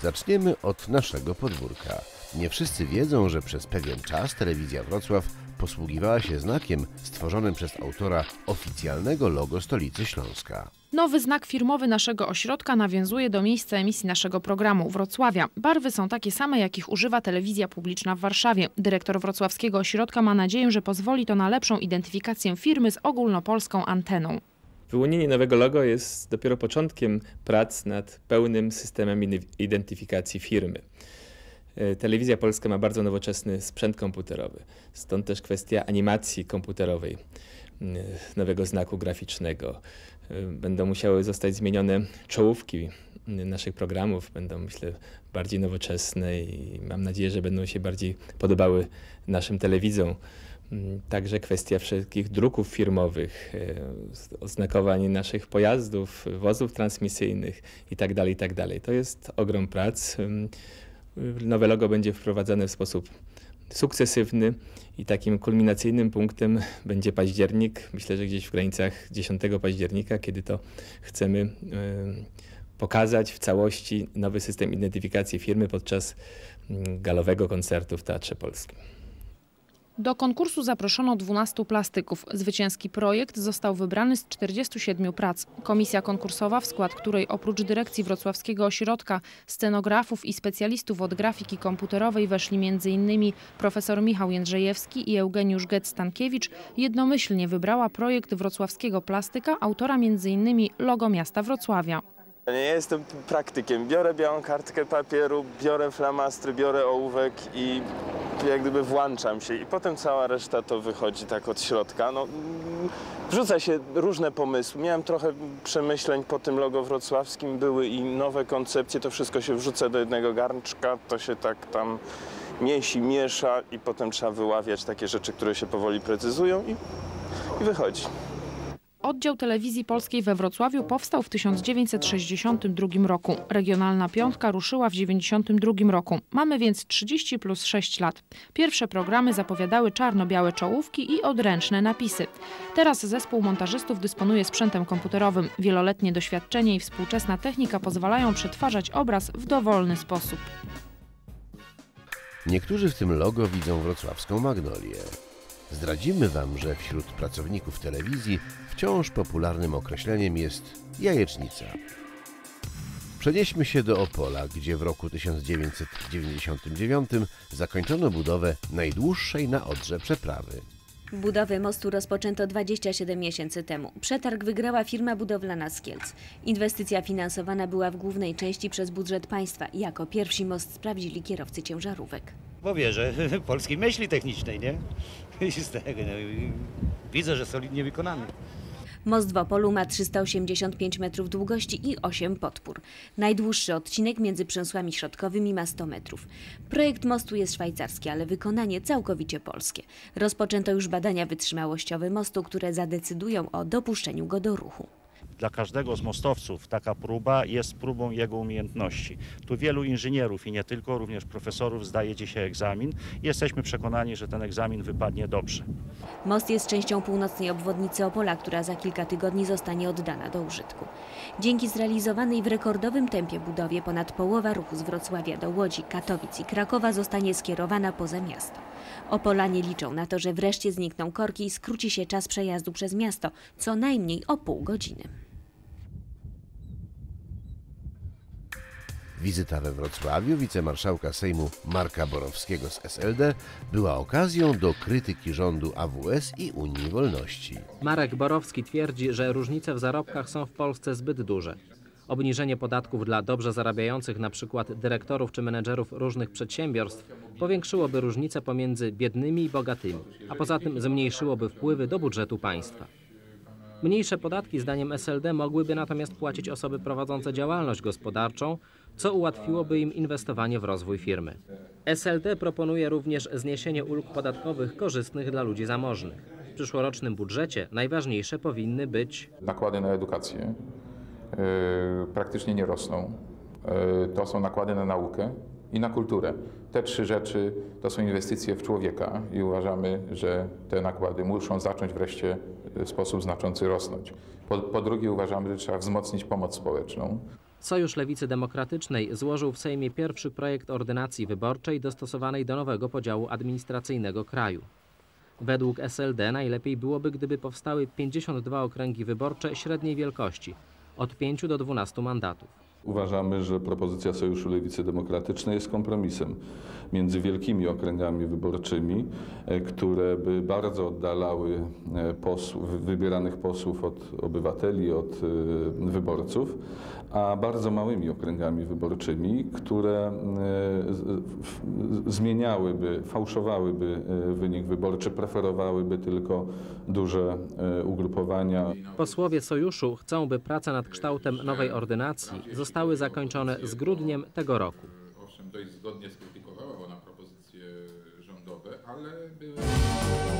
Zaczniemy od naszego podwórka. Nie wszyscy wiedzą, że przez pewien czas Telewizja Wrocław posługiwała się znakiem stworzonym przez autora oficjalnego logo stolicy Śląska. Nowy znak firmowy naszego ośrodka nawiązuje do miejsca emisji naszego programu Wrocławia. Barwy są takie same, jakich używa telewizja publiczna w Warszawie. Dyrektor wrocławskiego ośrodka ma nadzieję, że pozwoli to na lepszą identyfikację firmy z ogólnopolską anteną. Wyłonienie nowego logo jest dopiero początkiem prac nad pełnym systemem identyfikacji firmy. Telewizja Polska ma bardzo nowoczesny sprzęt komputerowy, stąd też kwestia animacji komputerowej, nowego znaku graficznego. Będą musiały zostać zmienione czołówki naszych programów, będą, myślę, bardziej nowoczesne i mam nadzieję, że będą się bardziej podobały naszym telewidzom. Także kwestia wszelkich druków firmowych, oznakowań naszych pojazdów, wozów transmisyjnych itd., itd. To jest ogrom prac. Nowe logo będzie wprowadzane w sposób sukcesywny i takim kulminacyjnym punktem będzie październik. Myślę, że gdzieś w granicach 10 października, kiedy to chcemy pokazać w całości nowy system identyfikacji firmy podczas galowego koncertu w Teatrze Polskim. Do konkursu zaproszono 12 plastyków. Zwycięski projekt został wybrany z 47 prac. Komisja konkursowa, w skład której oprócz dyrekcji Wrocławskiego Ośrodka, scenografów i specjalistów od grafiki komputerowej weszli m.in. profesor Michał Jędrzejewski i Eugeniusz Getz-Stankiewicz, jednomyślnie wybrała projekt wrocławskiego plastyka, autora m.in. logo miasta Wrocławia. Ja jestem praktykiem. Biorę białą kartkę papieru, biorę flamastry, biorę ołówek i jak gdyby włączam się i potem cała reszta to wychodzi tak od środka. No, wrzuca się różne pomysły. Miałem trochę przemyśleń po tym logo wrocławskim, były i nowe koncepcje, to wszystko się wrzuca do jednego garnczka, to się tak tam miesi, miesza i potem trzeba wyławiać takie rzeczy, które się powoli precyzują i wychodzi. Oddział Telewizji Polskiej we Wrocławiu powstał w 1962 roku. Regionalna piątka ruszyła w 1992 roku. Mamy więc 30 plus 6 lat. Pierwsze programy zapowiadały czarno-białe czołówki i odręczne napisy. Teraz zespół montażystów dysponuje sprzętem komputerowym. Wieloletnie doświadczenie i współczesna technika pozwalają przetwarzać obraz w dowolny sposób. Niektórzy w tym logo widzą wrocławską magnolię. Zdradzimy Wam, że wśród pracowników telewizji wciąż popularnym określeniem jest jajecznica. Przenieśmy się do Opola, gdzie w roku 1999 zakończono budowę najdłuższej na Odrze przeprawy. Budowę mostu rozpoczęto 27 miesięcy temu. Przetarg wygrała firma budowlana z Kielc. Inwestycja finansowana była w głównej części przez budżet państwa. Jako pierwsi most sprawdzili kierowcy ciężarówek. Bo wierzę polskiej myśli technicznej, nie? I z tego, no, widzę, że solidnie wykonany. Most w Opolu ma 385 metrów długości i 8 podpór. Najdłuższy odcinek między przęsłami środkowymi ma 100 metrów. Projekt mostu jest szwajcarski, ale wykonanie całkowicie polskie. Rozpoczęto już badania wytrzymałościowe mostu, które zadecydują o dopuszczeniu go do ruchu. Dla każdego z mostowców taka próba jest próbą jego umiejętności. Tu wielu inżynierów i nie tylko, również profesorów zdaje dzisiaj egzamin. Jesteśmy przekonani, że ten egzamin wypadnie dobrze. Most jest częścią północnej obwodnicy Opola, która za kilka tygodni zostanie oddana do użytku. Dzięki zrealizowanej w rekordowym tempie budowie ponad połowa ruchu z Wrocławia do Łodzi, Katowic i Krakowa zostanie skierowana poza miasto. Opolanie liczą na to, że wreszcie znikną korki i skróci się czas przejazdu przez miasto, co najmniej o pół godziny. Wizyta we Wrocławiu wicemarszałka Sejmu Marka Borowskiego z SLD była okazją do krytyki rządu AWS i Unii Wolności. Marek Borowski twierdzi, że różnice w zarobkach są w Polsce zbyt duże. Obniżenie podatków dla dobrze zarabiających, np. dyrektorów czy menedżerów różnych przedsiębiorstw, powiększyłoby różnice pomiędzy biednymi i bogatymi, a poza tym zmniejszyłoby wpływy do budżetu państwa. Mniejsze podatki, zdaniem SLD, mogłyby natomiast płacić osoby prowadzące działalność gospodarczą, co ułatwiłoby im inwestowanie w rozwój firmy. SLD proponuje również zniesienie ulg podatkowych korzystnych dla ludzi zamożnych. W przyszłorocznym budżecie najważniejsze powinny być nakłady na edukację. Praktycznie nie rosną. To są nakłady na naukę i na kulturę. Te trzy rzeczy to są inwestycje w człowieka i uważamy, że te nakłady muszą zacząć wreszcie w sposób znaczący rosnąć. Po drugie uważamy, że trzeba wzmocnić pomoc społeczną. Sojusz Lewicy Demokratycznej złożył w Sejmie pierwszy projekt ordynacji wyborczej dostosowanej do nowego podziału administracyjnego kraju. Według SLD najlepiej byłoby, gdyby powstały 52 okręgi wyborcze średniej wielkości, od 5 do 12 mandatów. Uważamy, że propozycja Sojuszu Lewicy Demokratycznej jest kompromisem między wielkimi wyborczymi, które by bardzo oddalały wybieranych posłów od obywateli, od wyborców, a bardzo małymi okręgami wyborczymi, które zmieniałyby, fałszowałyby wynik wyborczy, preferowałyby tylko duże ugrupowania. Posłowie Sojuszu chcą, by prace nad kształtem nowej ordynacji zostały zakończone z grudniem tego roku. Owszem, dość zgodnie skrytykowała ona propozycje rządowe, ale były...